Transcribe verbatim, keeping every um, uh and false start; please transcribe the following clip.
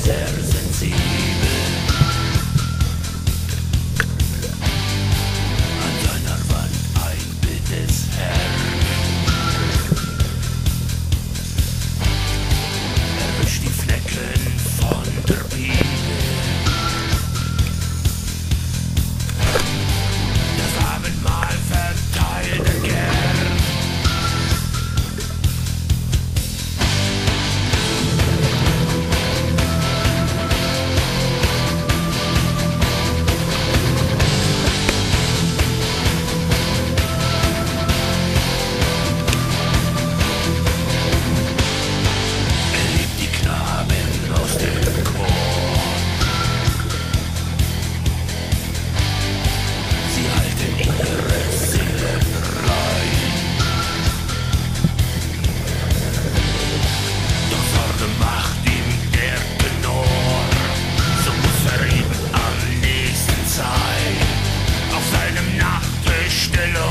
sehr sensibel. An seiner Wand ein Bild des Herrn. Er wischt die Flecken von der Bibel. Das Abendmahl verteilt er gern. Stille